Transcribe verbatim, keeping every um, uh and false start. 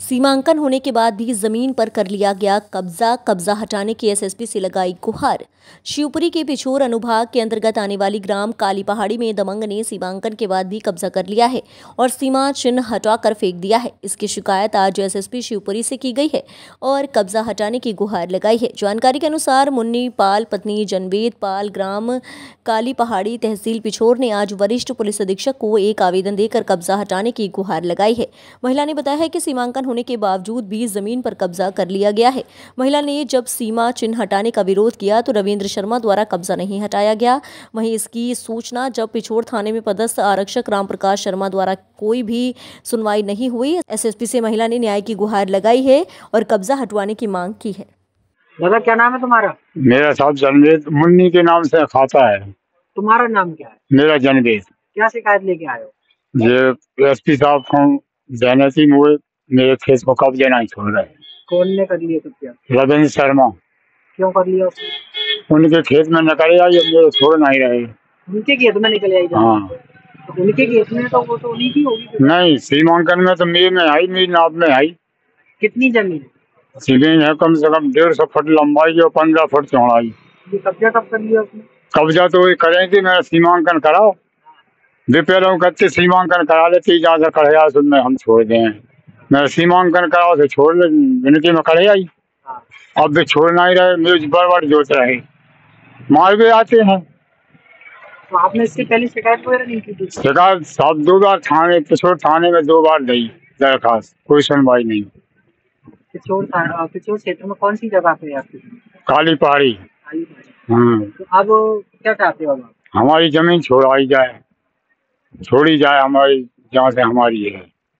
सीमांकन होने के बाद भी जमीन पर कर लिया गया कब्जा कब्जा हटाने की एसएसपी से लगाई गुहार। शिवपुरी के पिछोर अनुभाग के अंतर्गत आने वाली ग्राम काली पहाड़ी में दबंग ने सीमांकन के बाद भी कब्जा कर लिया है और सीमा चिन्ह हटाकर फेंक दिया है। इसकी शिकायत आज एसएसपी शिवपुरी से की गई है और कब्जा हटाने की गुहार लगाई है। जानकारी के अनुसार मुन्नी पाल पत्नी जनवेद पाल ग्राम काली पहाड़ी तहसील पिछोर ने आज वरिष्ठ पुलिस अधीक्षक को एक आवेदन देकर कब्जा हटाने की गुहार लगाई है। महिला ने बताया है कि सीमांकन होने के बावजूद भी जमीन पर कब्जा कर लिया गया है। महिला ने जब सीमा चिन्ह हटाने का विरोध किया तो रविंद्र शर्मा द्वारा कब्जा नहीं हटाया गया। वहीं इसकी सूचना जब पिछोर थाने में पदस्थ आरक्षक रामप्रकाश शर्मा द्वारा कोई भी सुनवाई नहीं हुई। एसएसपी से महिला ने न्याय की गुहार लगाई है और कब्जा हटवाने की मांग की है। दादा क्या नाम है तुम्हारा? मेरा साहब जनवेद मुन्नी के नाम से खाता है। तुम्हारा नाम क्या है? मेरा जनवेद। क्या शिकायत लेके आए हो? ये एसपी साहब को जैनती मुझे मेरे खेत को कब्जे नहीं छोड़ रहे। कौन ने कर लिया कब्जा? रविंद्र शर्मा। क्यों कर लिया उसने? उनके खेत में निकल आई, मेरे छोड़ नहीं रहे। उनके खेत में निकल आई? हाँ तो उनके खेत में तो वो तो उन्हीं की होगी। नहीं, सीमांकन में तो मेरे में आई, मेरी नाप में आई। कितनी जमीन है? जमीन है कम से कम डेढ़ सौ फुट लंबाई और पंद्रह फुट चौड़ाई। ये कब्जा कब कर लिया उसने? कब्जा तो करेंगे, मेरा सीमांकन कराओ। वे पहले कहते सीमांकन करा लेते ज्यादा कढ़िया में हम छोड़ दें। मेरा सीमांकन कराओ तो छोड़ ले, विनती में कढ़े आई। अब वे छोड़ नहीं रहे, मेरे बड़ जोत रहे, मार भी आते हैं। तो आपने इससे पहले शिकायत वगैरह नहीं की? शिकायत साहब दो बार थाने पिछोर थाने में दो बार दी दरखास्त, कोई सुनवाई नहीं। पिछोर पिछोर क्षेत्र में कौन सी जगह पे है आपकी? काली पहाड़ी। हाँ। तो अब क्या चाहते हो? हमारी जमीन छोड़ाई जाए, छोड़ी जाए हमारी, जहाँ से हमारी है।